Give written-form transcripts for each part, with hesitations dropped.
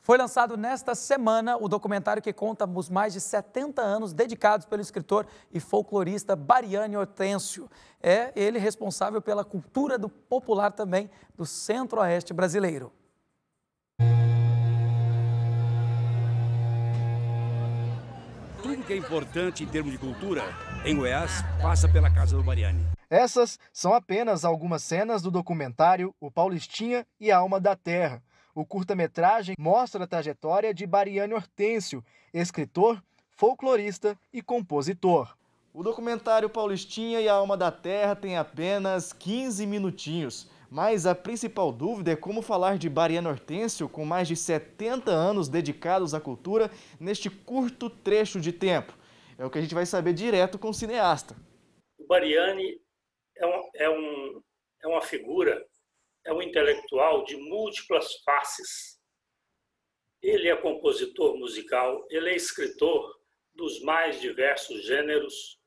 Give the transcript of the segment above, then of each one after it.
Foi lançado nesta semana o documentário que conta os mais de 70 anos dedicados pelo escritor e folclorista Bariane Hortêncio. É ele responsável pela cultura popular também do Centro-Oeste brasileiro. Tudo que é importante em termos de cultura em Goiás passa pela casa do Bariane. Essas são apenas algumas cenas do documentário O Paulistinha e a Alma da Terra. O curta-metragem mostra a trajetória de Bariane Hortêncio, escritor, folclorista e compositor. O documentário Paulistinha e a Alma da Terra tem apenas 15 minutinhos, mas a principal dúvida é como falar de Bariane Hortêncio com mais de 70 anos dedicados à cultura neste curto trecho de tempo. É o que a gente vai saber direto com o cineasta. O Bariane é uma figura, é um intelectual de múltiplas faces. Ele é compositor musical, ele é escritor dos mais diversos gêneros.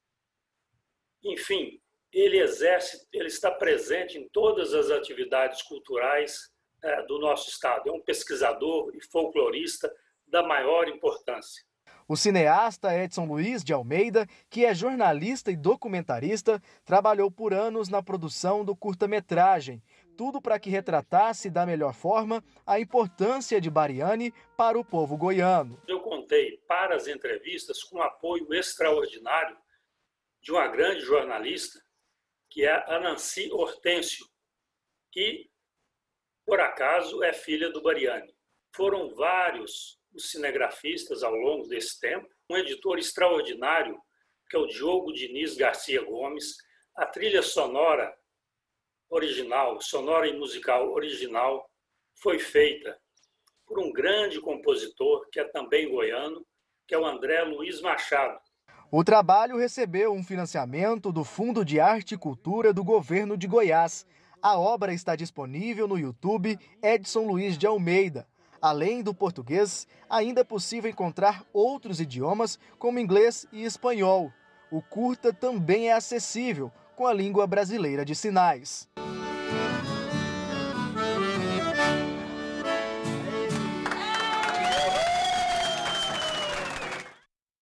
Enfim, ele está presente em todas as atividades culturais do nosso estado. É um pesquisador e folclorista da maior importância. O cineasta Edson Luiz de Almeida, que é jornalista e documentarista, trabalhou por anos na produção do curta-metragem. Tudo para que retratasse da melhor forma a importância de Bariane para o povo goiano. Eu contei para as entrevistas com o apoio extraordinário de uma grande jornalista, que é a Nancy Hortêncio, que, por acaso, é filha do Bariane. Foram vários os cinegrafistas ao longo desse tempo, um editor extraordinário, que é o Diogo Diniz Garcia Gomes, a trilha sonora original, sonora e musical original, foi feita por um grande compositor, que é também goiano, que é o André Luiz Machado. O trabalho recebeu um financiamento do Fundo de Arte e Cultura do Governo de Goiás. A obra está disponível no YouTube Edson Luiz de Almeida. Além do português, ainda é possível encontrar outros idiomas, como inglês e espanhol. O curta também é acessível com a língua brasileira de sinais.